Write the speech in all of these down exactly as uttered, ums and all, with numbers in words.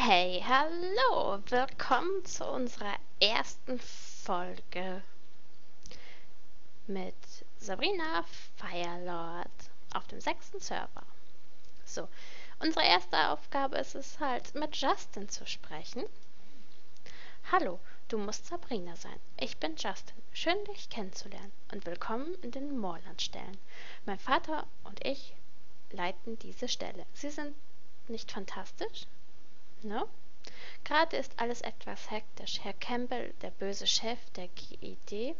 Hey, hallo! Willkommen zu unserer ersten Folge mit Sabrina Firelord auf dem sechsten Server. So, unsere erste Aufgabe ist es halt, mit Justin zu sprechen. Hallo, du musst Sabrina sein. Ich bin Justin. Schön, dich kennenzulernen und willkommen in den Moorlandstellen. Mein Vater und ich leiten diese Stelle. Sie sind nicht fantastisch? No? Gerade ist alles etwas hektisch. Herr Campbell, der böse Chef der G E D,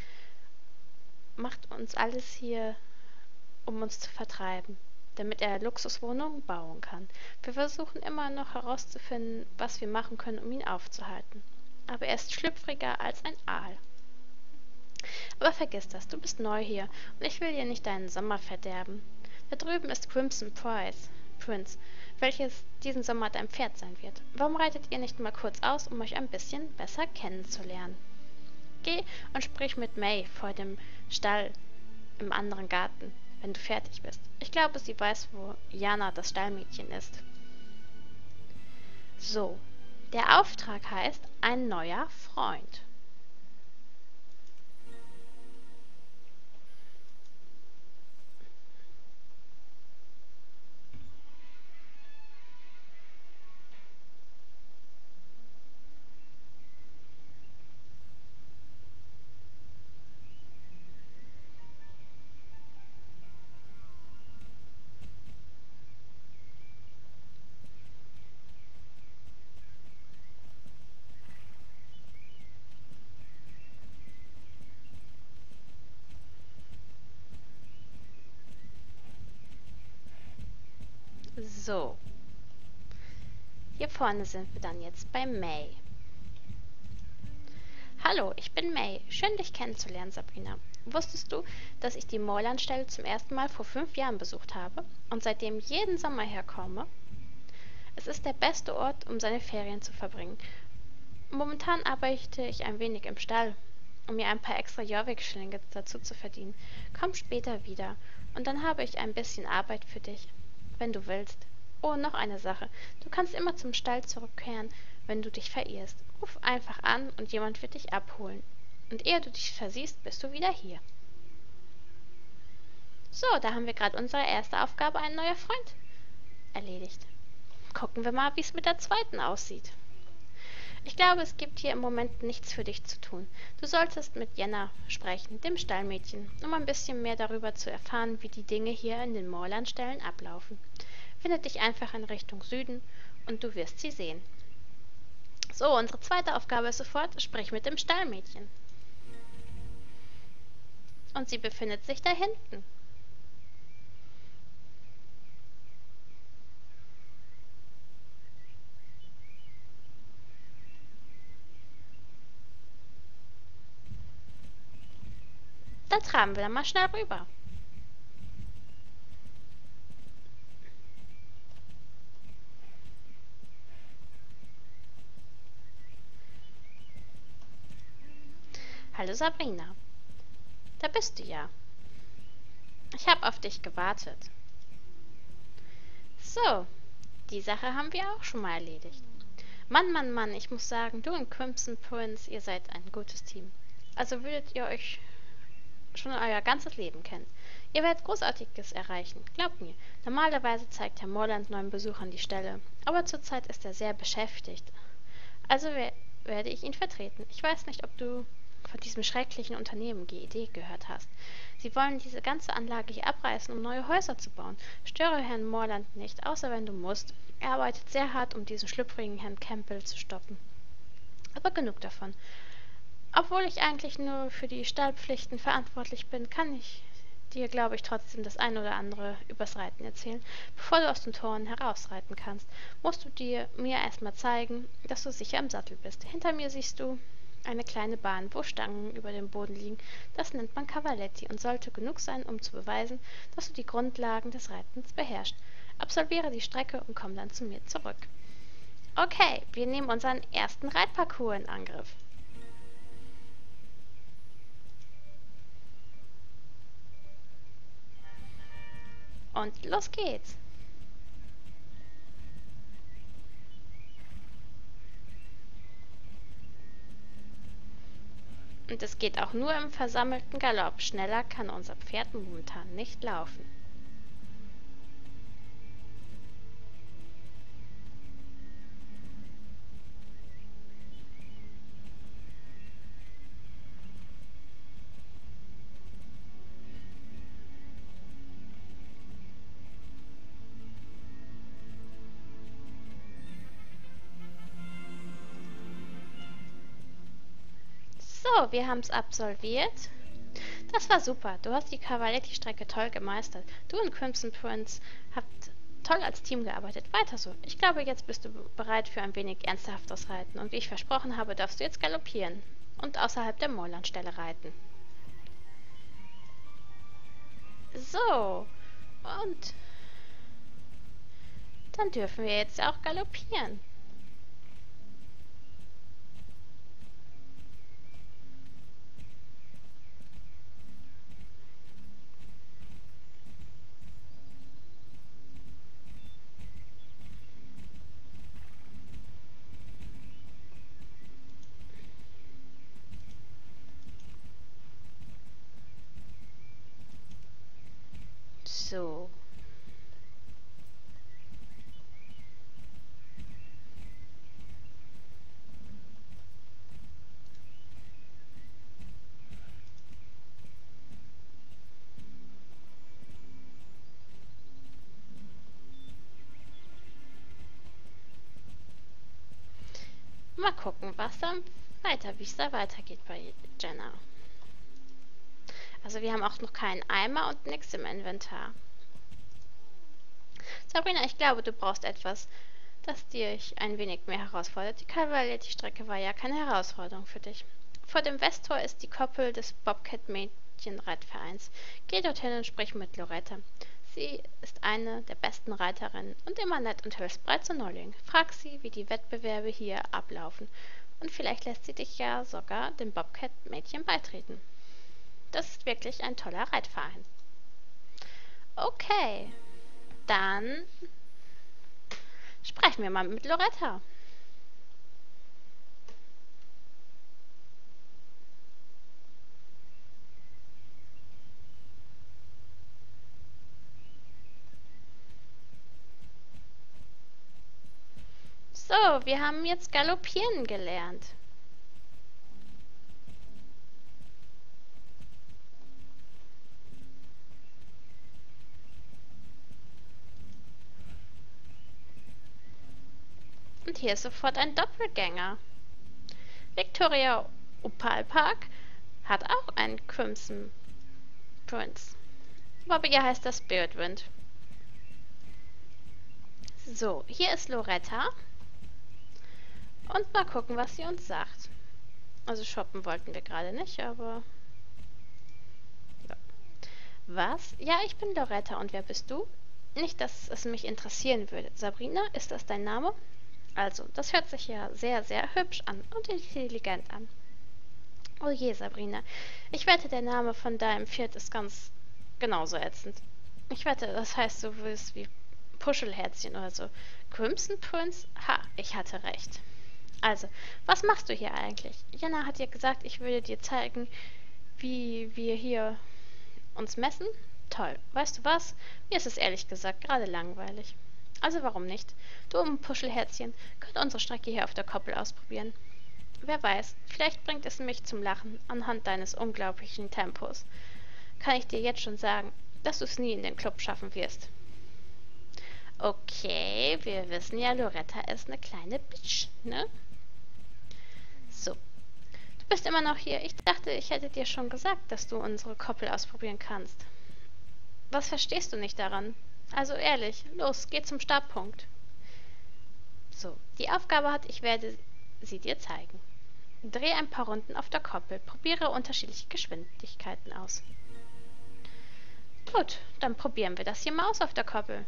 macht uns alles hier, um uns zu vertreiben, damit er Luxuswohnungen bauen kann. Wir versuchen immer noch herauszufinden, was wir machen können, um ihn aufzuhalten. Aber er ist schlüpfriger als ein Aal. Aber vergiss das, du bist neu hier und ich will dir nicht deinen Sommer verderben. Da drüben ist Crimson Price, Prince, welches diesen Sommer dein Pferd sein wird. Warum reitet ihr nicht mal kurz aus, um euch ein bisschen besser kennenzulernen? Geh und sprich mit May vor dem Stall im anderen Garten, wenn du fertig bist. Ich glaube, sie weiß, wo Jana das Stallmädchen ist. So, der Auftrag heißt ein neuer Freund. So, hier vorne sind wir dann jetzt bei May. Hallo, ich bin May. Schön, dich kennenzulernen, Sabrina. Wusstest du, dass ich die Moorlandstelle zum ersten Mal vor fünf Jahren besucht habe und seitdem jeden Sommer herkomme? Es ist der beste Ort, um seine Ferien zu verbringen. Momentan arbeite ich ein wenig im Stall, um mir ein paar extra Jorvik-Schillinge dazu zu verdienen. Komm später wieder und dann habe ich ein bisschen Arbeit für dich, wenn du willst. Oh, noch eine Sache. Du kannst immer zum Stall zurückkehren, wenn du dich verirrst. Ruf einfach an und jemand wird dich abholen. Und ehe du dich versiehst, bist du wieder hier. So, da haben wir gerade unsere erste Aufgabe, ein neuer Freund, erledigt. Gucken wir mal, wie es mit der zweiten aussieht. Ich glaube, es gibt hier im Moment nichts für dich zu tun. Du solltest mit Jenna sprechen, dem Stallmädchen, um ein bisschen mehr darüber zu erfahren, wie die Dinge hier in den Moorlandstellen ablaufen. Wende dich einfach in Richtung Süden und du wirst sie sehen. So, unsere zweite Aufgabe ist sofort, sprich mit dem Stallmädchen. Und sie befindet sich da hinten. Da traben wir dann mal schnell rüber. Hallo Sabrina. Da bist du ja. Ich habe auf dich gewartet. So, die Sache haben wir auch schon mal erledigt. Mann, Mann, Mann, ich muss sagen, du und Crimson Prince, ihr seid ein gutes Team. Also würdet ihr euch schon euer ganzes Leben kennen. Ihr werdet Großartiges erreichen, glaubt mir. Normalerweise zeigt Herr Morland neuen Besuchern die Stelle, aber zurzeit ist er sehr beschäftigt. Also wer werde ich ihn vertreten. Ich weiß nicht, ob du von diesem schrecklichen Unternehmen G E D gehört hast. Sie wollen diese ganze Anlage hier abreißen, um neue Häuser zu bauen. Störe Herrn Morland nicht, außer wenn du musst. Er arbeitet sehr hart, um diesen schlüpfrigen Herrn Campbell zu stoppen. Aber genug davon. Obwohl ich eigentlich nur für die Stallpflichten verantwortlich bin, kann ich dir, glaube ich, trotzdem das ein oder andere übers Reiten erzählen. Bevor du aus den Toren herausreiten kannst, musst du dir mir erstmal zeigen, dass du sicher im Sattel bist. Hinter mir siehst du eine kleine Bahn, wo Stangen über dem Boden liegen. Das nennt man Cavaletti und sollte genug sein, um zu beweisen, dass du die Grundlagen des Reitens beherrschst. Absolviere die Strecke und komm dann zu mir zurück. Okay, wir nehmen unseren ersten Reitparcours in Angriff. Und los geht's. Und es geht auch nur im versammelten Galopp. Schneller kann unser Pferd momentan nicht laufen. So, wir haben es absolviert. Das war super. Du hast die Cavaletti-Strecke toll gemeistert. Du und Crimson Prince habt toll als Team gearbeitet. Weiter so. Ich glaube, jetzt bist du bereit für ein wenig ernsthaftes Reiten. Und wie ich versprochen habe, darfst du jetzt galoppieren und außerhalb der Moorlandstelle reiten. So. Und dann dürfen wir jetzt auch galoppieren. So. Mal gucken, was dann weiter, wie es da weitergeht bei Jenna. Also wir haben auch noch keinen Eimer und nichts im Inventar. Sabrina, ich glaube, du brauchst etwas, das dich ein wenig mehr herausfordert. Die Cavaletti-Strecke war ja keine Herausforderung für dich. Vor dem Westtor ist die Koppel des Bobcat-Mädchenreitvereins. Geh dorthin und sprich mit Loretta. Sie ist eine der besten Reiterinnen und immer nett und hilfsbereit zu Neuling. Frag sie, wie die Wettbewerbe hier ablaufen. Und vielleicht lässt sie dich ja sogar dem Bobcat-Mädchen beitreten. Das ist wirklich ein toller Reitverein. Okay, dann sprechen wir mal mit Loretta. So, wir haben jetzt galoppieren gelernt. Und hier ist sofort ein Doppelgänger. Victoria Opalpark hat auch einen Crimson Prince. Aber bei ihr heißt das Spiritwind. So, hier ist Loretta. Und mal gucken, was sie uns sagt. Also shoppen wollten wir gerade nicht, aber... Ja. Was? Ja, ich bin Loretta. Und wer bist du? Nicht, dass es mich interessieren würde. Sabrina, ist das dein Name? Also, das hört sich ja sehr, sehr hübsch an und intelligent an. Oh je, Sabrina. Ich wette, der Name von deinem Pferd ist ganz genauso ätzend. Ich wette, das heißt so was wie Puschelherzchen oder so. Crimson Prince? Ha, ich hatte recht. Also, was machst du hier eigentlich? Jana hat dir gesagt, ich würde dir zeigen, wie wir hier uns messen. Toll. Weißt du was? Mir ist es ehrlich gesagt gerade langweilig. Also warum nicht? Du und Puschelherzchen könnt unsere Strecke hier auf der Koppel ausprobieren. Wer weiß, vielleicht bringt es mich zum Lachen anhand deines unglaublichen Tempos. Kann ich dir jetzt schon sagen, dass du es nie in den Club schaffen wirst. Okay, wir wissen ja, Loretta ist eine kleine Bitch, ne? So. Du bist immer noch hier. Ich dachte, ich hätte dir schon gesagt, dass du unsere Koppel ausprobieren kannst. Was verstehst du nicht daran? Also ehrlich, los, geh zum Startpunkt. So, die Aufgabe hat, ich werde sie dir zeigen. Dreh ein paar Runden auf der Koppel. Probiere unterschiedliche Geschwindigkeiten aus. Gut, dann probieren wir das hier mal aus auf der Koppel.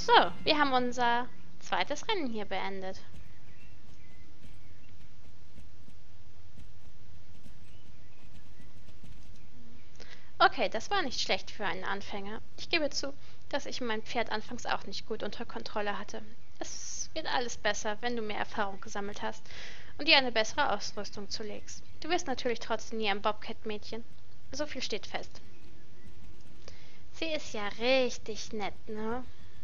So, wir haben unser zweites Rennen hier beendet. Okay, das war nicht schlecht für einen Anfänger. Ich gebe zu, dass ich mein Pferd anfangs auch nicht gut unter Kontrolle hatte. Es wird alles besser, wenn du mehr Erfahrung gesammelt hast und dir eine bessere Ausrüstung zulegst. Du wirst natürlich trotzdem nie ein Bobcat-Mädchen. So viel steht fest. Sie ist ja richtig nett, ne?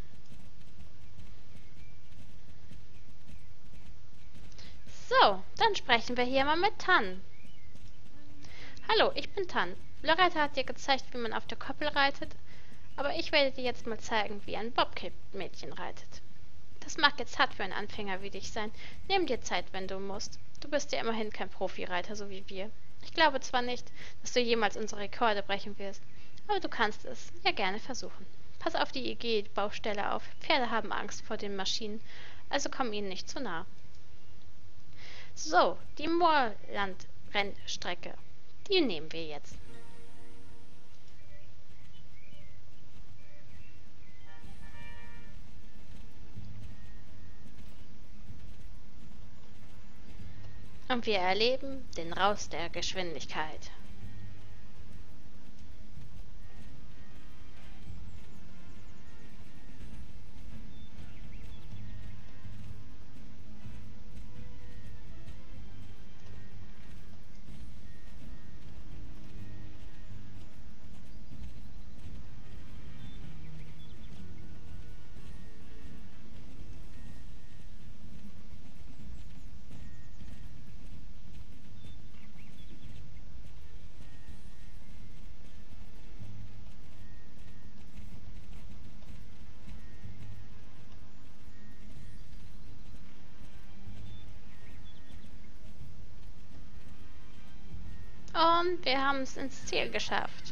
So, dann sprechen wir hier mal mit Tan. Hallo, ich bin Tan. Loretta hat dir gezeigt, wie man auf der Koppel reitet, aber ich werde dir jetzt mal zeigen, wie ein Bobcat-Mädchen reitet. Das mag jetzt hart für einen Anfänger wie dich sein. Nimm dir Zeit, wenn du musst. Du bist ja immerhin kein Profireiter, so wie wir. Ich glaube zwar nicht, dass du jemals unsere Rekorde brechen wirst, aber du kannst es ja gerne versuchen. Pass auf die I G-Baustelle auf. Pferde haben Angst vor den Maschinen, also komm ihnen nicht zu nah. So, die Moorland-Rennstrecke. Die nehmen wir jetzt. Und wir erleben den Raus der Geschwindigkeit. Und wir haben es ins Ziel geschafft.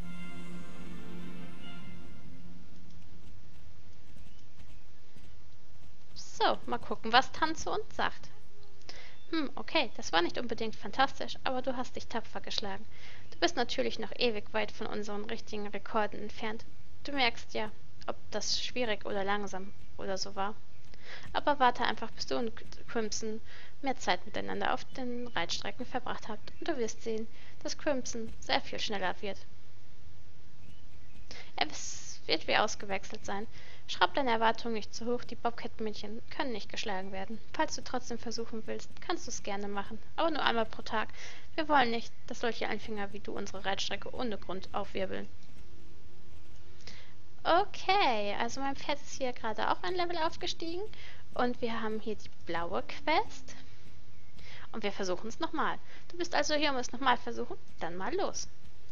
So, mal gucken, was Tan zu uns sagt. Hm, okay, das war nicht unbedingt fantastisch, aber du hast dich tapfer geschlagen. Du bist natürlich noch ewig weit von unseren richtigen Rekorden entfernt. Du merkst ja, ob das schwierig oder langsam oder so war. Aber warte einfach, bis du und Crimson mehr Zeit miteinander auf den Reitstrecken verbracht habt. Und du wirst sehen, dass Crimson sehr viel schneller wird. Er wird wie ausgewechselt sein. Schraub deine Erwartungen nicht zu hoch, die Bobcat-Mädchen können nicht geschlagen werden. Falls du trotzdem versuchen willst, kannst du es gerne machen. Aber nur einmal pro Tag. Wir wollen nicht, dass solche Anfänger wie du unsere Reitstrecke ohne Grund aufwirbeln. Okay, also mein Pferd ist hier gerade auch ein Level aufgestiegen. Und wir haben hier die blaue Quest. Und wir versuchen es nochmal. Du bist also hier, um es nochmal versuchen? Dann mal los.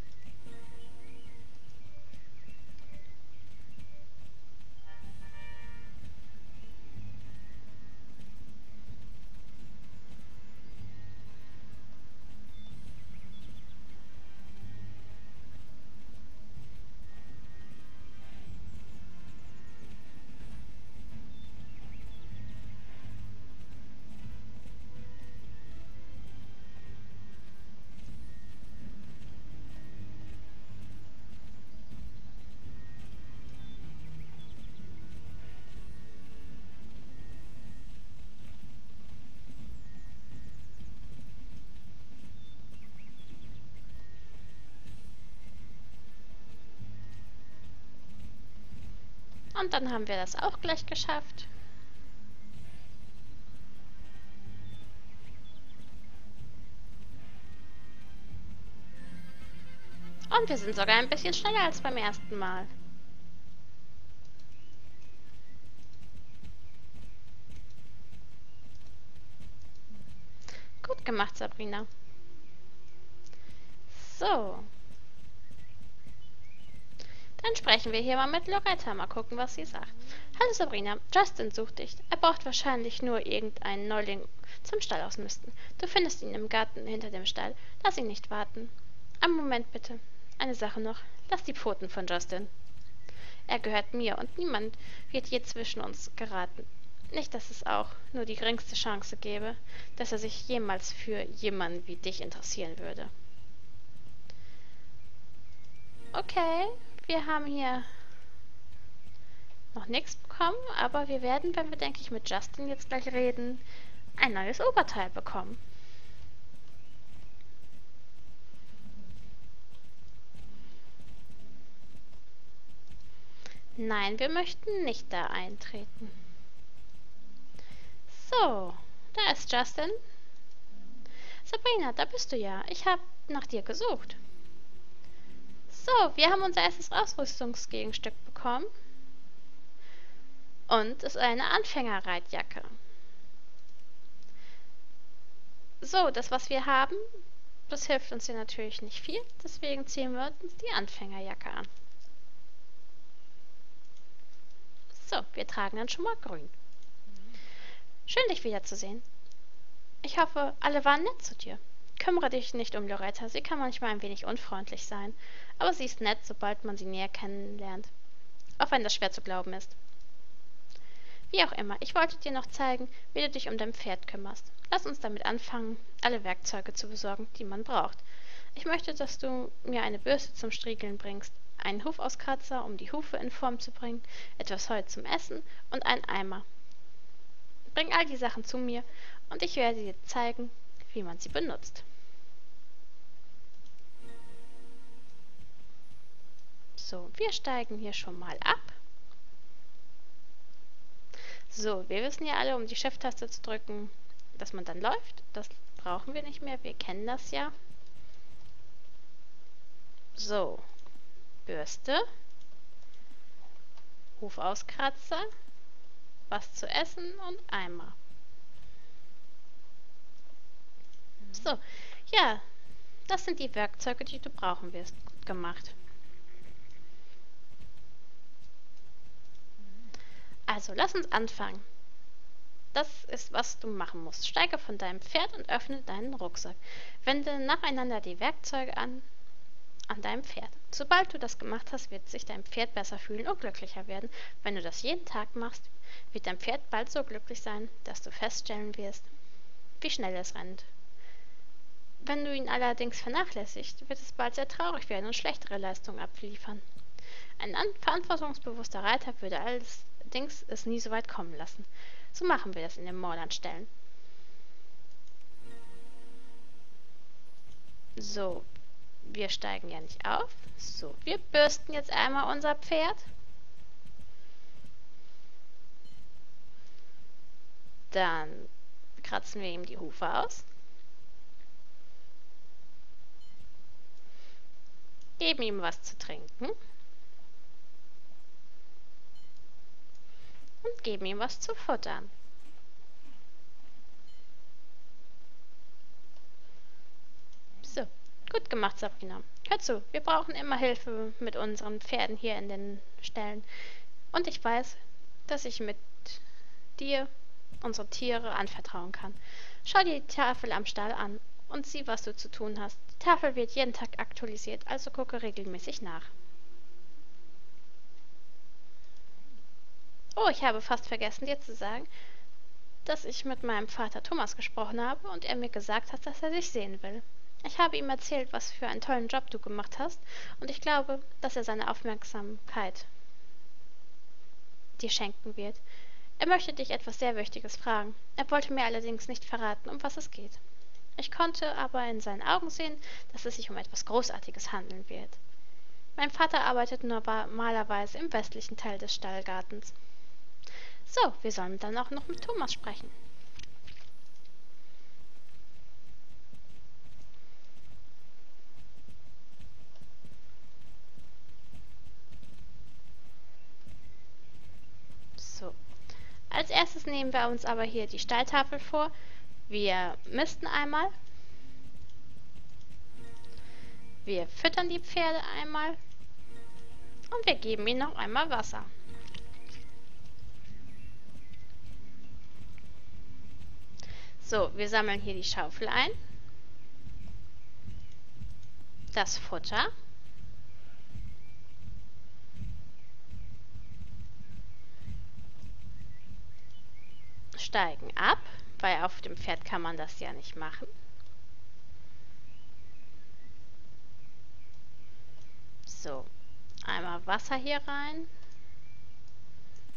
Und dann haben wir das auch gleich geschafft. Und wir sind sogar ein bisschen schneller als beim ersten Mal. Gut gemacht, Sabrina. So. Dann sprechen wir hier mal mit Loretta, mal gucken, was sie sagt. Hallo Sabrina, Justin sucht dich. Er braucht wahrscheinlich nur irgendeinen Neuling zum Stall ausmisten. Du findest ihn im Garten hinter dem Stall. Lass ihn nicht warten. Einen Moment bitte. Eine Sache noch. Lass die Pfoten von Justin. Er gehört mir und niemand wird je zwischen uns geraten. Nicht, dass es auch nur die geringste Chance gäbe, dass er sich jemals für jemanden wie dich interessieren würde. Okay, wir haben hier noch nichts bekommen, aber wir werden, wenn wir, denke ich, mit Justin jetzt gleich reden, ein neues Oberteil bekommen. Nein, wir möchten nicht da eintreten. So, da ist Justin. Sabrina, da bist du ja. Ich habe nach dir gesucht. So, wir haben unser erstes Ausrüstungsgegenstück bekommen. Und es ist eine Anfängerreitjacke. So, das, was wir haben, das hilft uns hier natürlich nicht viel. Deswegen ziehen wir uns die Anfängerjacke an. So, wir tragen dann schon mal grün. Schön, dich wiederzusehen. Ich hoffe, alle waren nett zu dir. Kümmere dich nicht um Loretta, sie kann manchmal ein wenig unfreundlich sein, aber sie ist nett, sobald man sie näher kennenlernt. Auch wenn das schwer zu glauben ist. Wie auch immer, ich wollte dir noch zeigen, wie du dich um dein Pferd kümmerst. Lass uns damit anfangen, alle Werkzeuge zu besorgen, die man braucht. Ich möchte, dass du mir eine Bürste zum Striegeln bringst, einen Hufauskratzer, um die Hufe in Form zu bringen, etwas Heu zum Essen und einen Eimer. Bring all die Sachen zu mir und ich werde dir zeigen, wie man sie benutzt. So, wir steigen hier schon mal ab. So, wir wissen ja alle, um die Shift-Taste zu drücken, dass man dann läuft. Das brauchen wir nicht mehr, wir kennen das ja. So, Bürste, Hufauskratzer, was zu essen und Eimer. So, ja, das sind die Werkzeuge, die du brauchen wirst. Gut gemacht. Also, lass uns anfangen. Das ist, was du machen musst. Steige von deinem Pferd und öffne deinen Rucksack. Wende nacheinander die Werkzeuge an, an deinem Pferd. Sobald du das gemacht hast, wird sich dein Pferd besser fühlen und glücklicher werden. Wenn du das jeden Tag machst, wird dein Pferd bald so glücklich sein, dass du feststellen wirst, wie schnell es rennt. Wenn du ihn allerdings vernachlässigst, wird es bald sehr traurig werden und schlechtere Leistungen abliefern. Ein verantwortungsbewusster Reiter würde allerdings es nie so weit kommen lassen. So machen wir das in den Moorlandställen. So, wir steigen ja nicht auf. So, wir bürsten jetzt einmal unser Pferd. Dann kratzen wir ihm die Hufe aus. Geben ihm was zu trinken. Und geben ihm was zu futtern. So, gut gemacht, Sabrina. Hör zu, wir brauchen immer Hilfe mit unseren Pferden hier in den Ställen. Und ich weiß, dass ich mit dir unsere Tiere anvertrauen kann. Schau dir die Tafel am Stall an und sieh, was du zu tun hast. Die Tafel wird jeden Tag aktualisiert, also gucke regelmäßig nach. Oh, ich habe fast vergessen, dir zu sagen, dass ich mit meinem Vater Thomas gesprochen habe und er mir gesagt hat, dass er dich sehen will. Ich habe ihm erzählt, was für einen tollen Job du gemacht hast und ich glaube, dass er seine Aufmerksamkeit dir schenken wird. Er möchte dich etwas sehr Wichtiges fragen. Er wollte mir allerdings nicht verraten, um was es geht. Ich konnte aber in seinen Augen sehen, dass es sich um etwas Großartiges handeln wird. Mein Vater arbeitet normalerweise im westlichen Teil des Stallgartens. So, wir sollen dann auch noch mit Thomas sprechen. So, als erstes nehmen wir uns aber hier die Stalltafel vor. Wir misten einmal. Wir füttern die Pferde einmal. Und wir geben ihnen noch einmal Wasser. So, wir sammeln hier die Schaufel ein. Das Futter. Steigen ab, weil auf dem Pferd kann man das ja nicht machen. So, einmal Wasser hier rein.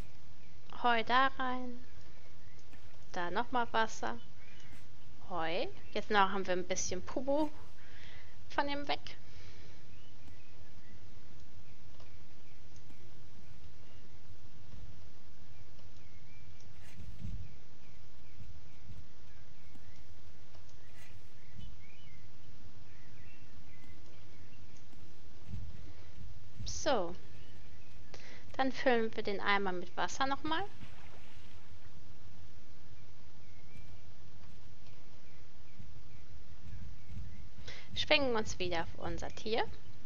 Heu da rein. Da nochmal Wasser. Heu. Jetzt noch haben wir ein bisschen Pubu von dem weg. So. Dann füllen wir den Eimer mit Wasser nochmal. Schwingen uns wieder auf unser Tier.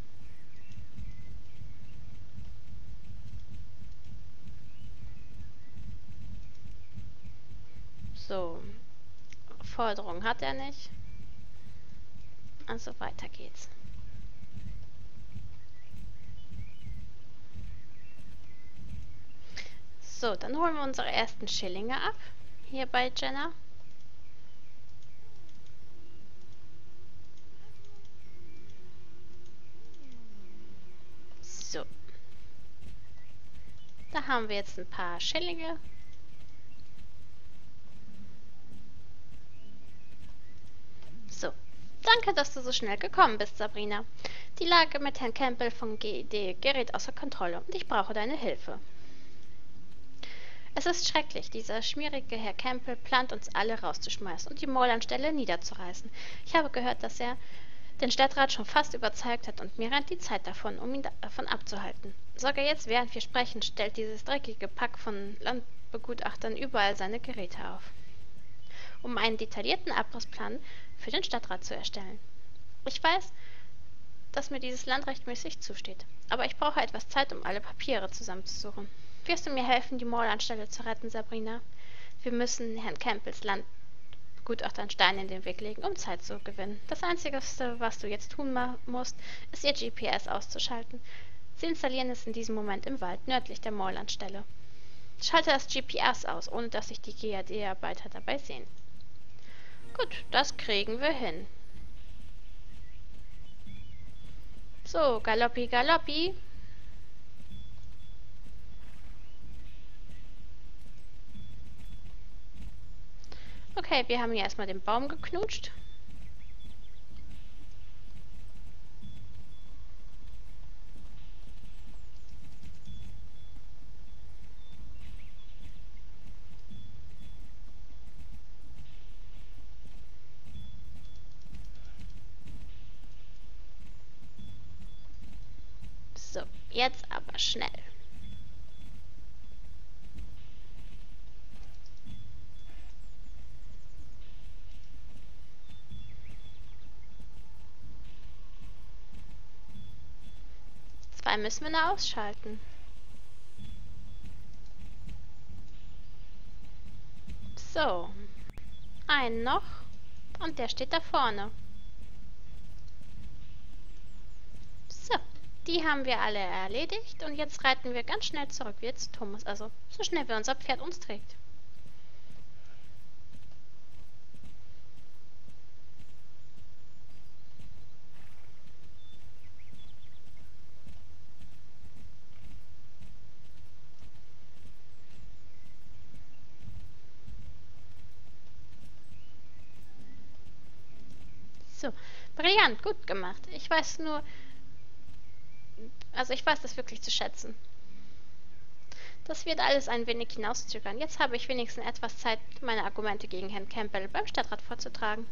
So. Forderung hat er nicht. Also weiter geht's. So, dann holen wir unsere ersten Schillinge ab. Hier bei Jenna. So. Da haben wir jetzt ein paar Schillinge. So. Danke, dass du so schnell gekommen bist, Sabrina. Die Lage mit Herrn Campbell von G E D gerät außer Kontrolle und ich brauche deine Hilfe. Es ist schrecklich. Dieser schmierige Herr Campbell plant, uns alle rauszuschmeißen und die Maulanstelle niederzureißen. Ich habe gehört, dass er den Stadtrat schon fast überzeugt hat und mir rennt die Zeit davon, um ihn davon abzuhalten. Sogar jetzt, während wir sprechen, stellt dieses dreckige Pack von Landbegutachtern überall seine Geräte auf, um einen detaillierten Abrissplan für den Stadtrat zu erstellen. Ich weiß, dass mir dieses Land rechtmäßig zusteht, aber ich brauche etwas Zeit, um alle Papiere zusammenzusuchen. Wirst du mir helfen, die Maulanstelle zu retten, Sabrina? Wir müssen Herrn Campbells Landbegutachtern Steine in den Weg legen, um Zeit zu gewinnen. Das Einzige, was du jetzt tun musst, ist ihr G P S auszuschalten. Sie installieren es in diesem Moment im Wald, nördlich der Maulanstelle. Schalte das G P S aus, ohne dass sich die G A D-Arbeiter dabei sehen. Gut, das kriegen wir hin. So, Galoppi, Galoppi. Okay, wir haben hier erstmal den Baum geknutscht. So, jetzt aber schnell. Zwei müssen wir noch ausschalten. So. Einen noch. Und der steht da vorne. So. Die haben wir alle erledigt. Und jetzt reiten wir ganz schnell zurück wieder zu Thomas. Also so schnell wie unser Pferd uns trägt. So, brillant, gut gemacht. Ich weiß nur, also ich weiß das wirklich zu schätzen. Das wird alles ein wenig hinauszögern. Jetzt habe ich wenigstens etwas Zeit, meine Argumente gegen Herrn Campbell beim Stadtrat vorzutragen.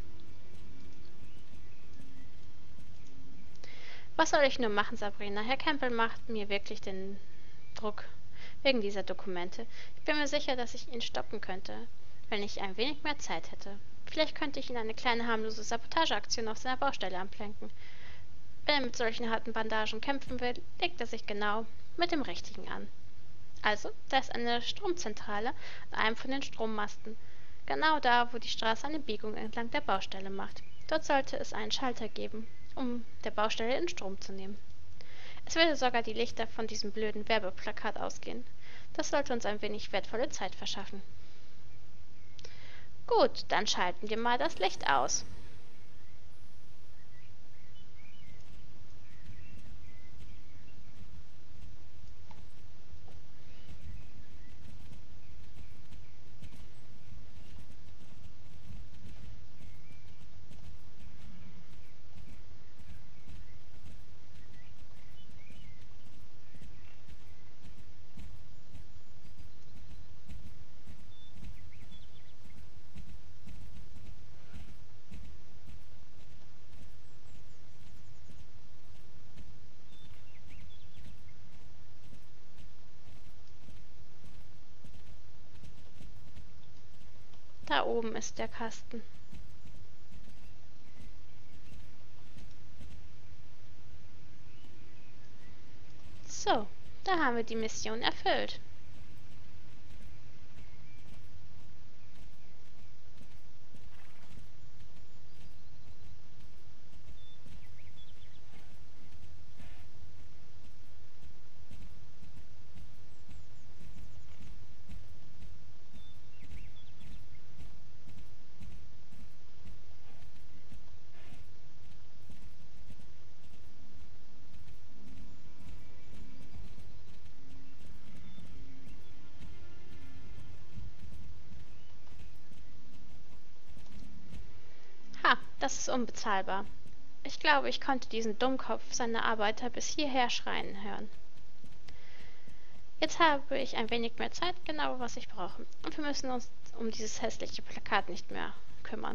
Was soll ich nur machen, Sabrina? Herr Campbell macht mir wirklich den Druck wegen dieser Dokumente. Ich bin mir sicher, dass ich ihn stoppen könnte, wenn ich ein wenig mehr Zeit hätte. Vielleicht könnte ich ihn eine kleine harmlose Sabotageaktion auf seiner Baustelle anplanken. Wenn er mit solchen harten Bandagen kämpfen will, legt er sich genau mit dem Richtigen an. Also, da ist eine Stromzentrale an einem von den Strommasten. Genau da, wo die Straße eine Biegung entlang der Baustelle macht. Dort sollte es einen Schalter geben, um der Baustelle in Strom zu nehmen. Es würde sogar die Lichter von diesem blöden Werbeplakat ausgehen. Das sollte uns ein wenig wertvolle Zeit verschaffen. Gut, dann schalten wir mal das Licht aus. Da oben ist der Kasten. So, da haben wir die Mission erfüllt. Ha, das ist unbezahlbar. Ich glaube, ich konnte diesen Dummkopf seiner Arbeiter bis hierher schreien hören. Jetzt habe ich ein wenig mehr Zeit, genau was ich brauche. Und wir müssen uns um dieses hässliche Plakat nicht mehr kümmern.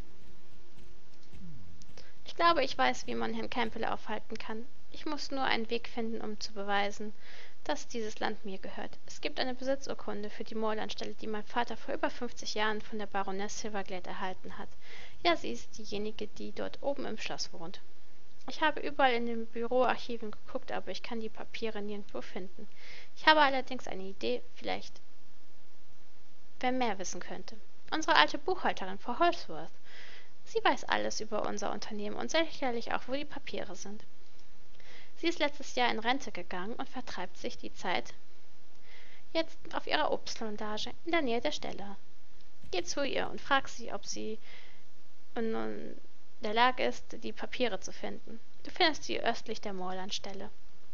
Ich glaube, ich weiß, wie man Herrn Campbell aufhalten kann. Ich muss nur einen Weg finden, um zu beweisen, dass dieses Land mir gehört. Es gibt eine Besitzurkunde für die Moorlandstelle, die mein Vater vor über fünfzig Jahren von der Baroness Silverglade erhalten hat. Ja, sie ist diejenige, die dort oben im Schloss wohnt. Ich habe überall in den Büroarchiven geguckt, aber ich kann die Papiere nirgendwo finden. Ich habe allerdings eine Idee, vielleicht wer mehr wissen könnte. Unsere alte Buchhalterin, Frau Holsworth. Sie weiß alles über unser Unternehmen und sicherlich auch, wo die Papiere sind. Sie ist letztes Jahr in Rente gegangen und vertreibt sich die Zeit jetzt auf ihrer Obstplantage in der Nähe der Stelle. Geh zu ihr und frag sie, ob sie in der Lage ist, die Papiere zu finden. Du findest sie östlich der Moorlandstelle.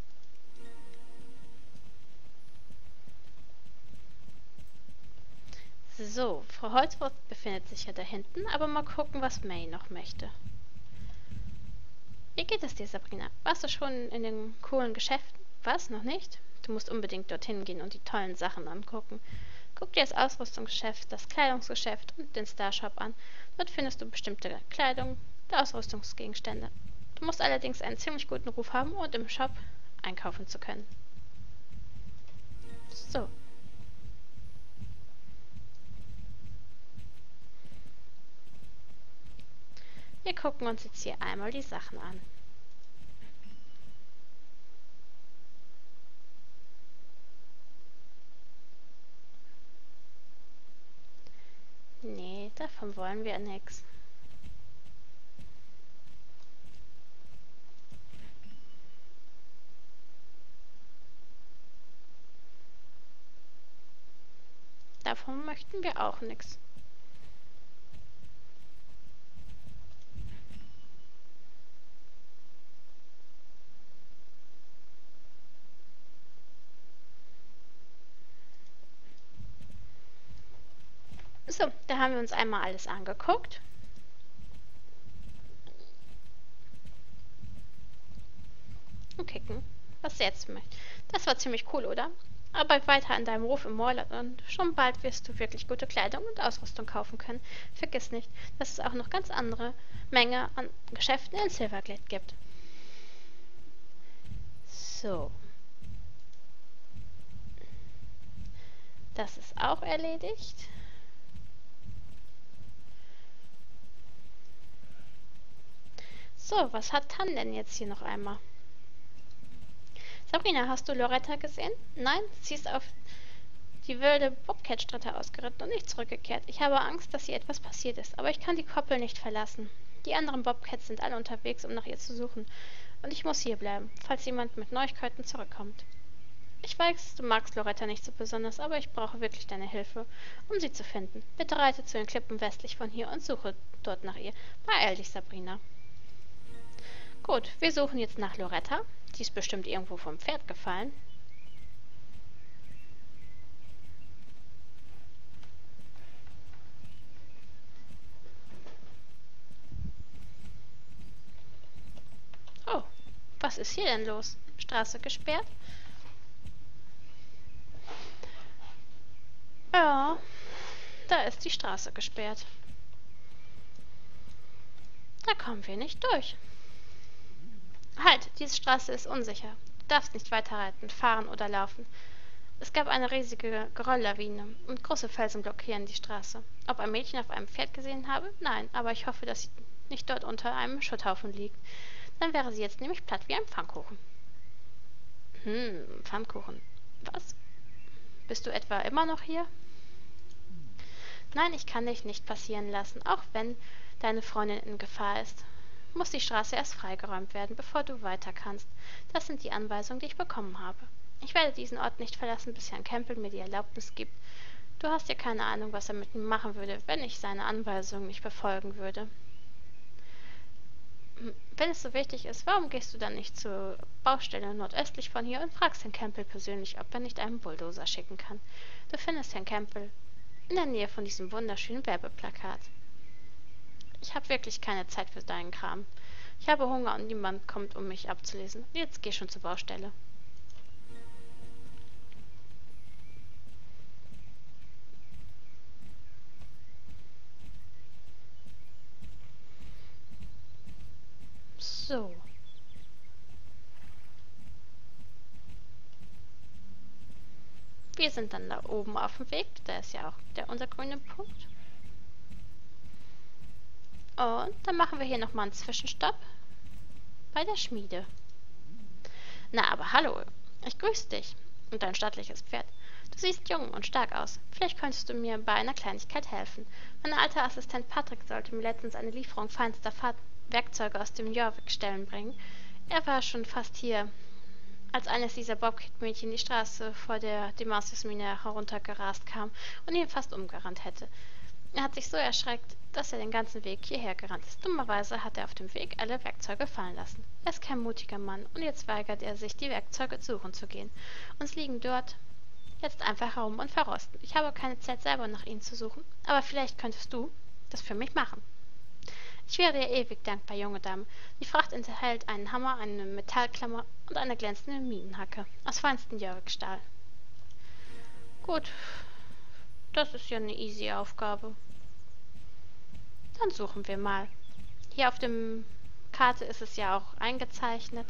So, Frau Holsworth befindet sich ja da hinten, aber mal gucken, was May noch möchte. Wie geht es dir, Sabrina? Warst du schon in den coolen Geschäften? Was, noch nicht? Du musst unbedingt dorthin gehen und die tollen Sachen angucken. Guck dir das Ausrüstungsgeschäft, das Kleidungsgeschäft und den Starshop an. Dort findest du bestimmte Kleidung und Ausrüstungsgegenstände. Du musst allerdings einen ziemlich guten Ruf haben und im Shop einkaufen zu können. So. Wir gucken uns jetzt hier einmal die Sachen an. Nee, davon wollen wir nichts. Davon möchten wir auch nichts. So, da haben wir uns einmal alles angeguckt. Und kicken, was jetzt möchte. Das war ziemlich cool, oder? Arbeit weiter an deinem Ruf im Moorland und schon bald wirst du wirklich gute Kleidung und Ausrüstung kaufen können. Vergiss nicht, dass es auch noch ganz andere Menge an Geschäften in Silverglade gibt. So. Das ist auch erledigt. So, was hat Tan denn jetzt hier noch einmal? Sabrina, hast du Loretta gesehen? Nein, sie ist auf die wilde Bobcat-Strecke ausgeritten und nicht zurückgekehrt. Ich habe Angst, dass ihr etwas passiert ist, aber ich kann die Koppel nicht verlassen. Die anderen Bobcats sind alle unterwegs, um nach ihr zu suchen. Und ich muss hier bleiben, falls jemand mit Neuigkeiten zurückkommt. Ich weiß, du magst Loretta nicht so besonders, aber ich brauche wirklich deine Hilfe, um sie zu finden. Bitte reite zu den Klippen westlich von hier und suche dort nach ihr. Beeil dich, Sabrina. Gut, wir suchen jetzt nach Loretta. Die ist bestimmt irgendwo vom Pferd gefallen. Oh, was ist hier denn los? Straße gesperrt? Ja, da ist die Straße gesperrt. Da kommen wir nicht durch. Halt, diese Straße ist unsicher. Du darfst nicht weiter reiten, fahren oder laufen. Es gab eine riesige Gerölllawine und große Felsen blockieren die Straße. Ob ein Mädchen auf einem Pferd gesehen habe? Nein, aber ich hoffe, dass sie nicht dort unter einem Schutthaufen liegt. Dann wäre sie jetzt nämlich platt wie ein Pfannkuchen. Hm, Pfannkuchen. Was? Bist du etwa immer noch hier? Nein, ich kann dich nicht passieren lassen, auch wenn deine Freundin in Gefahr ist. Muss die Straße erst freigeräumt werden, bevor du weiter kannst. Das sind die Anweisungen, die ich bekommen habe. Ich werde diesen Ort nicht verlassen, bis Herrn Campbell mir die Erlaubnis gibt. Du hast ja keine Ahnung, was er mit mir machen würde, wenn ich seine Anweisungen nicht befolgen würde. Wenn es so wichtig ist, warum gehst du dann nicht zur Baustelle nordöstlich von hier und fragst Herrn Campbell persönlich, ob er nicht einen Bulldozer schicken kann? Du findest Herrn Campbell in der Nähe von diesem wunderschönen Werbeplakat. Ich habe wirklich keine Zeit für deinen Kram. Ich habe Hunger und niemand kommt, um mich abzulesen. Jetzt geh schon zur Baustelle. So. Wir sind dann da oben auf dem Weg. Da ist ja auch der unser grüner Punkt. Und dann machen wir hier nochmal einen Zwischenstopp bei der Schmiede. Na, aber hallo. Ich grüße dich und dein stattliches Pferd. Du siehst jung und stark aus. Vielleicht könntest du mir bei einer Kleinigkeit helfen. Mein alter Assistent Patrick sollte mir letztens eine Lieferung feinster Werkzeuge aus dem Jorvik-Ställen bringen. Er war schon fast hier, als eines dieser Bobcat-Mädchen die Straße vor der Demacius-Mine heruntergerast kam und ihn fast umgerannt hätte. Er hat sich so erschreckt, dass er den ganzen Weg hierher gerannt ist. Dummerweise hat er auf dem Weg alle Werkzeuge fallen lassen. Er ist kein mutiger Mann und jetzt weigert er sich, die Werkzeuge suchen zu gehen. Uns liegen dort jetzt einfach herum und verrosten. Ich habe keine Zeit, selber nach ihnen zu suchen, aber vielleicht könntest du das für mich machen. Ich wäre dir ewig dankbar, junge Dame. Die Fracht enthält einen Hammer, eine Metallklammer und eine glänzende Minenhacke aus feinstem Jorvik-Stahl. Gut, das ist ja eine easy Aufgabe. Dann suchen wir mal. Hier auf dem Karte ist es ja auch eingezeichnet.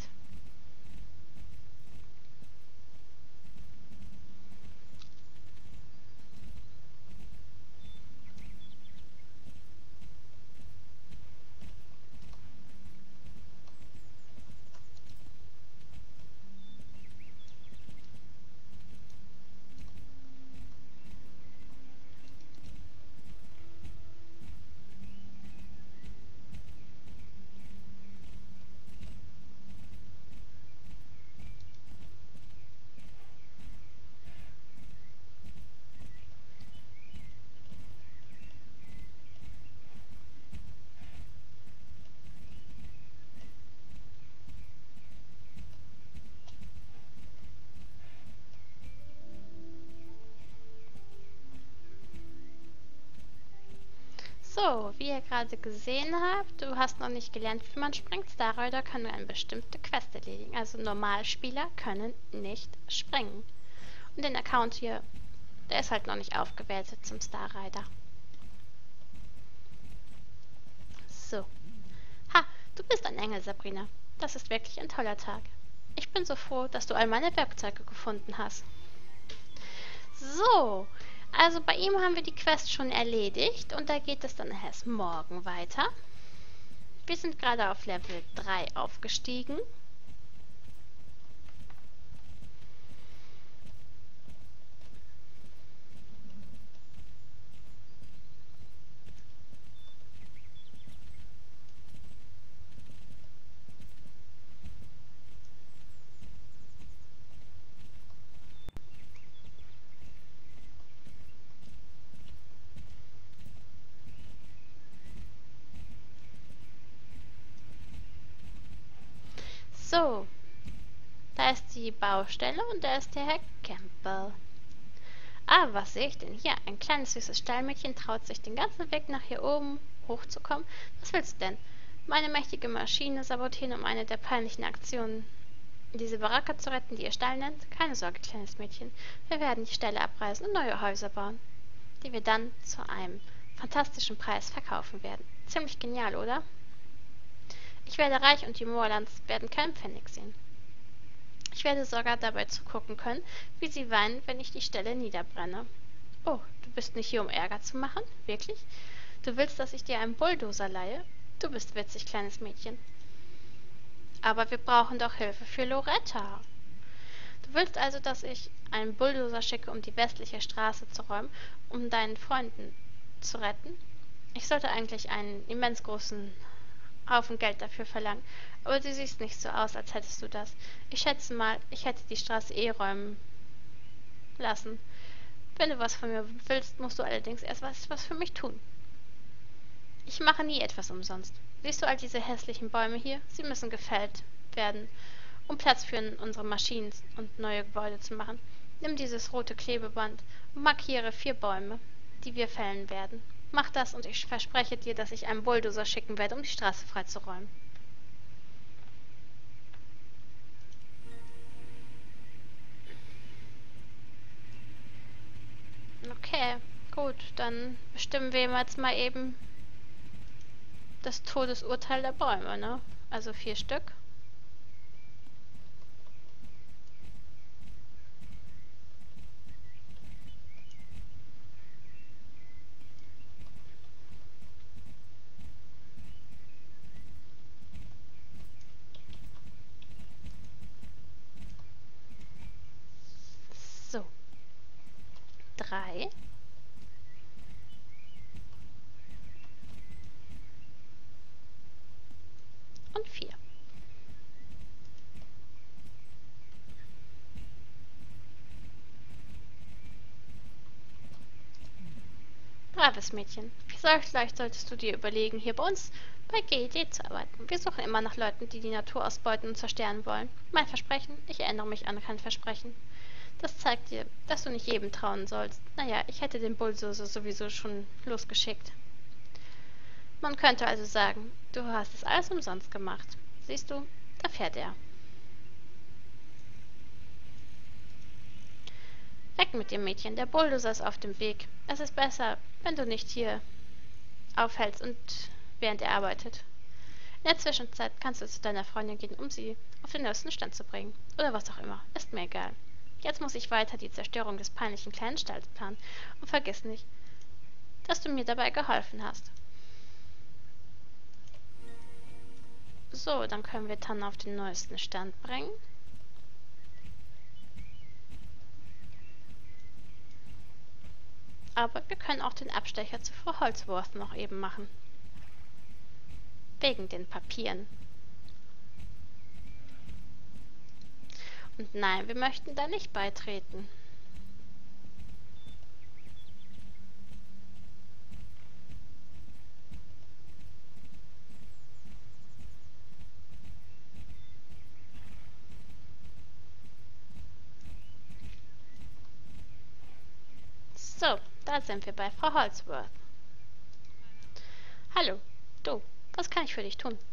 So, wie ihr gerade gesehen habt, du hast noch nicht gelernt, wie man springt. Starrider kann nur eine bestimmte Quest erledigen. Also Normalspieler können nicht springen. Und den Account hier, der ist halt noch nicht aufgewertet zum Starrider. So. Ha, du bist ein Engel, Sabrina. Das ist wirklich ein toller Tag. Ich bin so froh, dass du all meine Werkzeuge gefunden hast. So. Also bei ihm haben wir die Quest schon erledigt und da geht es dann erst morgen weiter. Wir sind gerade auf Level drei aufgestiegen. So, da ist die Baustelle und da ist der Herr Campbell. Ah, was sehe ich denn hier? Ein kleines süßes Stallmädchen traut sich den ganzen Weg nach hier oben hochzukommen. Was willst du denn? Meine mächtige Maschine sabotieren, um eine der peinlichen Aktionen, diese Baracke zu retten, die ihr Stall nennt? Keine Sorge, kleines Mädchen. Wir werden die Ställe abreißen und neue Häuser bauen, die wir dann zu einem fantastischen Preis verkaufen werden. Ziemlich genial, oder? Ich werde reich und die Moorlands werden keinen Pfennig sehen. Ich werde sogar dabei zugucken können, wie sie weinen, wenn ich die Stelle niederbrenne. Oh, du bist nicht hier, um Ärger zu machen? Wirklich? Du willst, dass ich dir einen Bulldozer leihe? Du bist witzig, kleines Mädchen. Aber wir brauchen doch Hilfe für Loretta. Du willst also, dass ich einen Bulldozer schicke, um die westliche Straße zu räumen, um deinen Freunden zu retten? Ich sollte eigentlich einen immens großen Haufen Geld dafür verlangen, aber du siehst nicht so aus, als hättest du das. Ich schätze mal, ich hätte die Straße eh räumen lassen. Wenn du was von mir willst, musst du allerdings erst was, was für mich tun. Ich mache nie etwas umsonst. Siehst du all diese hässlichen Bäume hier? Sie müssen gefällt werden, um Platz für unsere Maschinen und neue Gebäude zu machen. Nimm dieses rote Klebeband und markiere vier Bäume, die wir fällen werden. Mach das und ich verspreche dir, dass ich einen Bulldozer schicken werde, um die Straße freizuräumen. Okay, gut, dann bestimmen wir jetzt mal eben das Todesurteil der Bäume, ne? Also vier Stück. So. Drei. Und vier. Braves Mädchen. Vielleicht solltest du dir überlegen, hier bei uns bei G E D zu arbeiten. Wir suchen immer nach Leuten, die die Natur ausbeuten und zerstören wollen. Mein Versprechen? Ich erinnere mich an kein Versprechen. Das zeigt dir, dass du nicht jedem trauen sollst. Naja, ich hätte den Bulldozer sowieso schon losgeschickt. Man könnte also sagen, du hast es alles umsonst gemacht. Siehst du, da fährt er. Weg mit dem Mädchen, der Bulldozer ist auf dem Weg. Es ist besser, wenn du nicht hier aufhältst und während er arbeitet. In der Zwischenzeit kannst du zu deiner Freundin gehen, um sie auf den neuesten Stand zu bringen. Oder was auch immer. Ist mir egal. Jetzt muss ich weiter die Zerstörung des peinlichen kleinen Stalls planen. Und vergiss nicht, dass du mir dabei geholfen hast. So, dann können wir Tanne auf den neuesten Stand bringen. Aber wir können auch den Abstecher zu Frau Holdsworth noch eben machen. Wegen den Papieren. Und nein, wir möchten da nicht beitreten. So, da sind wir bei Frau Holdsworth. Hallo, du, was kann ich für dich tun?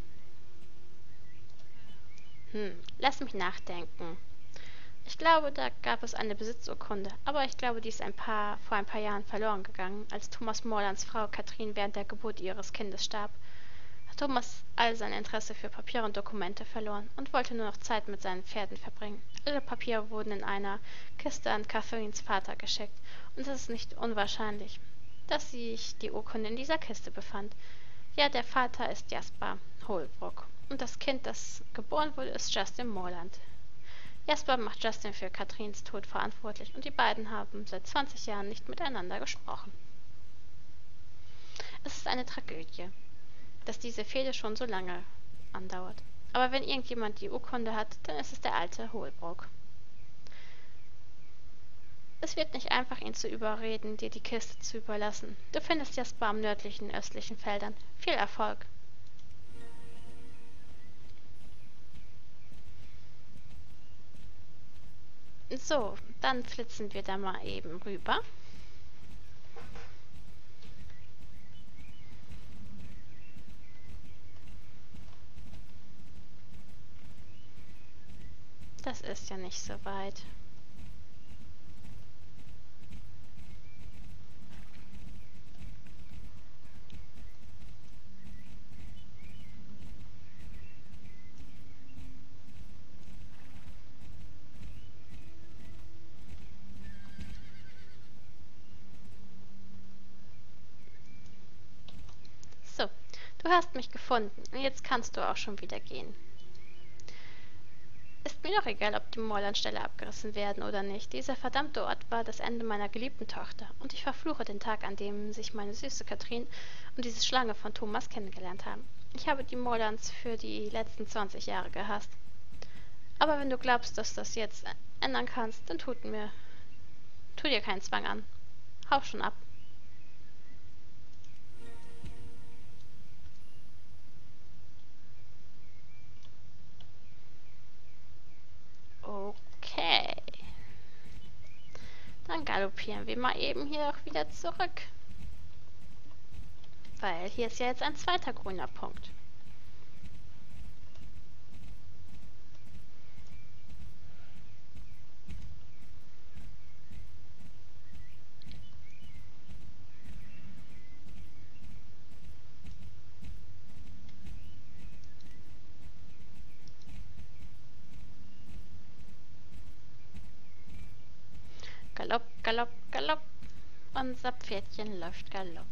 Hm, lass mich nachdenken. Ich glaube, da gab es eine Besitzurkunde, aber ich glaube, die ist ein paar, vor ein paar Jahren verloren gegangen, als Thomas Morlands Frau Katrin während der Geburt ihres Kindes starb. Hat Thomas all sein Interesse für Papiere und Dokumente verloren und wollte nur noch Zeit mit seinen Pferden verbringen. Alle Papiere wurden in einer Kiste an Catherines Vater geschickt, und es ist nicht unwahrscheinlich, dass sich die Urkunde in dieser Kiste befand. Ja, der Vater ist Jasper Holbrook. Und das Kind, das geboren wurde, ist Justin Morland. Jasper macht Justin für Katrins Tod verantwortlich und die beiden haben seit zwanzig Jahren nicht miteinander gesprochen. Es ist eine Tragödie, dass diese Fehde schon so lange andauert. Aber wenn irgendjemand die Urkunde hat, dann ist es der alte Holbrook. Es wird nicht einfach, ihn zu überreden, dir die Kiste zu überlassen. Du findest Jasper am nördlichen, östlichen Feldern. Viel Erfolg! So, dann flitzen wir da mal eben rüber. Das ist ja nicht so weit. hast mich gefunden und jetzt kannst du auch schon wieder gehen. Ist mir doch egal, ob die Moorlandställe abgerissen werden oder nicht. Dieser verdammte Ort war das Ende meiner geliebten Tochter und ich verfluche den Tag, an dem sich meine süße Katrin und diese Schlange von Thomas kennengelernt haben. Ich habe die Moorlands für die letzten zwanzig Jahre gehasst. Aber wenn du glaubst, dass das jetzt ändern kannst, dann tut mir, tu dir keinen Zwang an. Hau schon ab. Okay. Dann galoppieren wir mal eben hier auch wieder zurück. Weil hier ist ja jetzt ein zweiter grüner Punkt. Galopp, Galopp, Galopp. Unser Pferdchen läuft Galopp.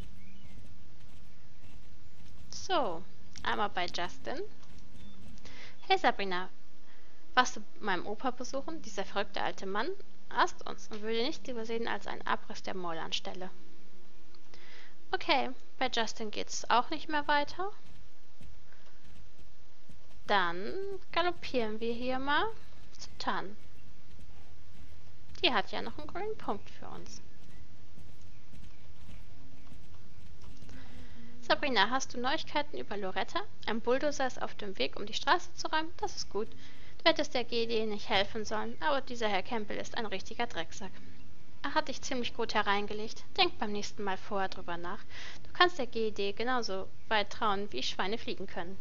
So, einmal bei Justin. Hey Sabrina, warst du meinem Opa besuchen? Dieser verrückte alte Mann hasst uns und würde nichts lieber sehen als einen Abriss der Moorlandställe. Okay, bei Justin geht's auch nicht mehr weiter. Dann galoppieren wir hier mal zu Tan. Die hat ja noch einen grünen Punkt für uns. Sabrina, hast du Neuigkeiten über Loretta? Ein Bulldozer ist auf dem Weg, um die Straße zu räumen. Das ist gut. Du hättest der G D nicht helfen sollen, aber dieser Herr Campbell ist ein richtiger Drecksack. Er hat dich ziemlich gut hereingelegt. Denk beim nächsten Mal vorher drüber nach. Du kannst der G D genauso weit trauen, wie Schweine fliegen können.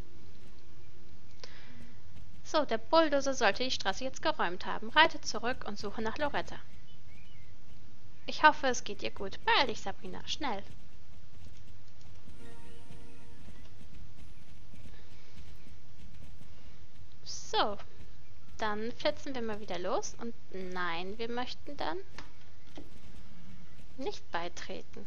So, der Bulldozer sollte die Straße jetzt geräumt haben. Reite zurück und suche nach Loretta. Ich hoffe, es geht ihr gut. Beeil dich, Sabrina. Schnell. So, dann flitzen wir mal wieder los. Und nein, wir möchten dann nicht beitreten.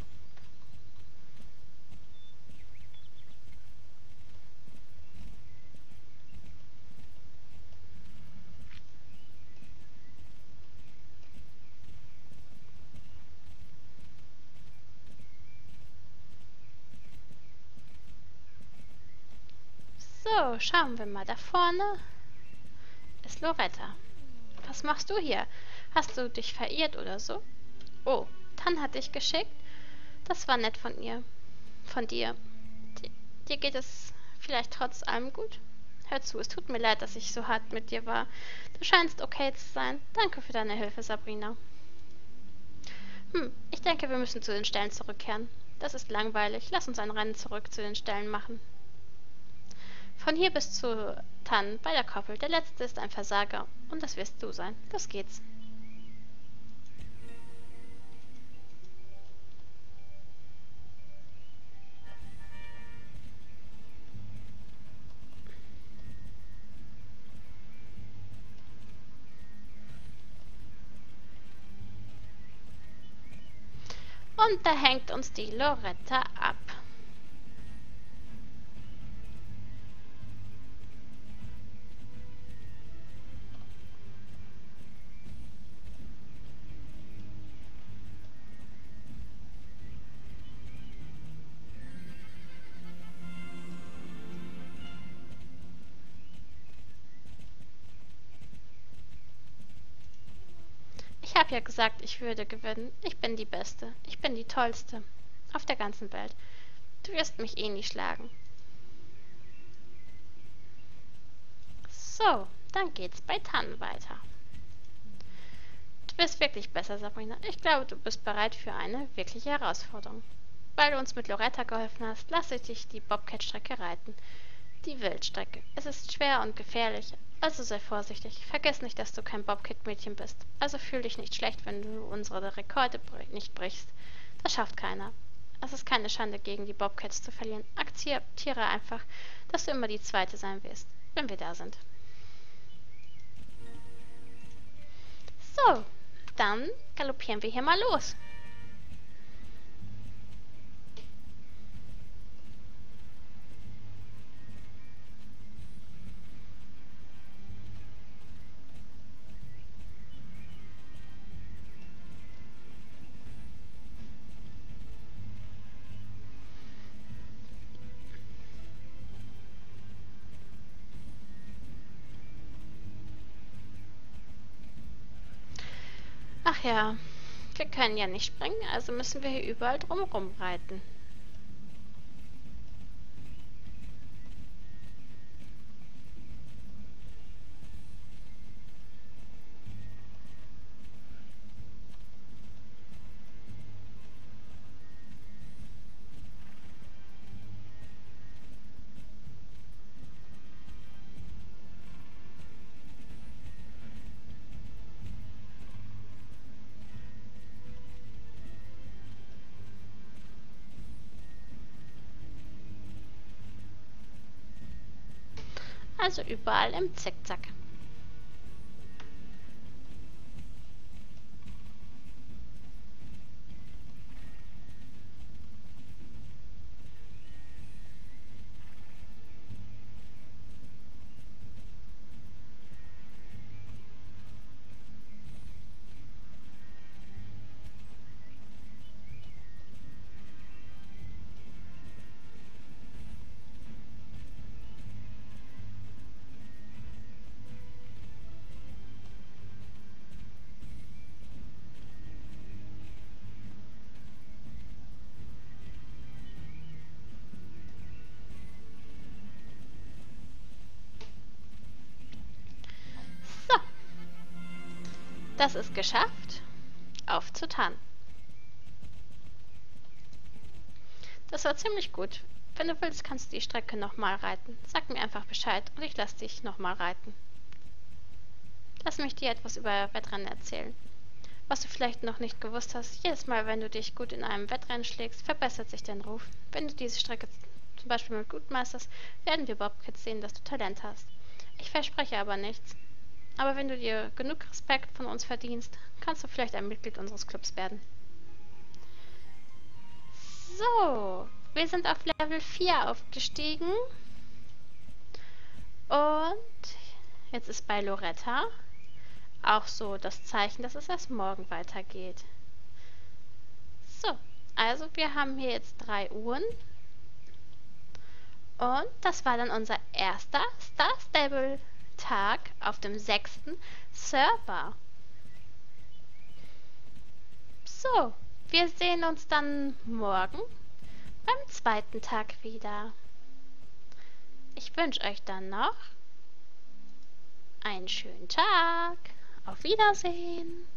So, schauen wir mal. Da vorne ist Loretta. Was machst du hier? Hast du dich verirrt oder so? Oh, Tan hat dich geschickt? Das war nett von ihr. Von dir. Dir, dir geht es vielleicht trotz allem gut? Hör zu, es tut mir leid, dass ich so hart mit dir war. Du scheinst okay zu sein. Danke für deine Hilfe, Sabrina. Hm, ich denke, wir müssen zu den Ställen zurückkehren. Das ist langweilig. Lass uns ein Rennen zurück zu den Ställen machen. Von hier bis zu Tan bei der Koppel. Der letzte ist ein Versager. Und das wirst du sein. Los geht's. Und da hängt uns die Loretta ab. Ich habe ja gesagt, ich würde gewinnen. Ich bin die Beste. Ich bin die Tollste. Auf der ganzen Welt. Du wirst mich eh nie schlagen. So, dann geht's bei Tan weiter. Du bist wirklich besser, Sabrina. Ich glaube, du bist bereit für eine wirkliche Herausforderung. Weil du uns mit Loretta geholfen hast, lasse ich dich die Bobcat-Strecke reiten. Die Wildstrecke. Es ist schwer und gefährlich, also sei vorsichtig. Vergiss nicht, dass du kein Bobcat-Mädchen bist. Also fühl dich nicht schlecht, wenn du unsere Rekorde nicht brichst. Das schafft keiner. Es ist keine Schande, gegen die Bobcats zu verlieren. Akzeptiere einfach, dass du immer die Zweite sein wirst, wenn wir da sind. So, dann galoppieren wir hier mal los. ja, wir können ja nicht springen, also müssen wir hier überall drumherum reiten. Also überall im Zickzack. So, das ist geschafft. Auf zu Tan. Das war ziemlich gut. Wenn du willst, kannst du die Strecke nochmal reiten. Sag mir einfach Bescheid und ich lasse dich nochmal reiten. Lass mich dir etwas über Wettrennen erzählen. Was du vielleicht noch nicht gewusst hast, jedes Mal, wenn du dich gut in einem Wettrennen schlägst, verbessert sich dein Ruf. Wenn du diese Strecke zum Beispiel mit gut meisterst, werden wir Bobkids sehen, dass du Talent hast. Ich verspreche aber nichts. Aber wenn du dir genug Respekt von uns verdienst, kannst du vielleicht ein Mitglied unseres Clubs werden. So, wir sind auf Level vier aufgestiegen. Und jetzt ist bei Loretta auch so das Zeichen, dass es erst morgen weitergeht. So, also wir haben hier jetzt drei Uhren. Und das war dann unser erster Star Stable Tag auf dem sechsten Server. So, wir sehen uns dann morgen beim zweiten Tag wieder. Ich wünsche euch dann noch einen schönen Tag. Auf Wiedersehen.